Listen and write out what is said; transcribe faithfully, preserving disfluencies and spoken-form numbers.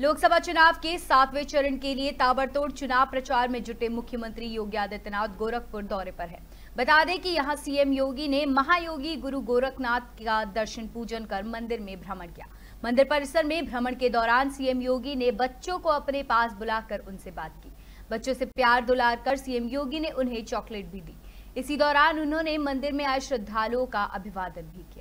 लोकसभा चुनाव के सातवें चरण के लिए ताबड़तोड़ चुनाव प्रचार में जुटे मुख्यमंत्री योगी आदित्यनाथ गोरखपुर दौरे पर है। बता दें कि यहां सीएम योगी ने महायोगी गुरु गोरखनाथ का दर्शन पूजन कर मंदिर में भ्रमण किया। मंदिर परिसर में भ्रमण के दौरान सीएम योगी ने बच्चों को अपने पास बुलाकर उनसे बात की। बच्चों से प्यार दुलार कर सीएम योगी ने उन्हें चॉकलेट भी दी। इसी दौरान उन्होंने मंदिर में आए श्रद्धालुओं का अभिवादन भी किया।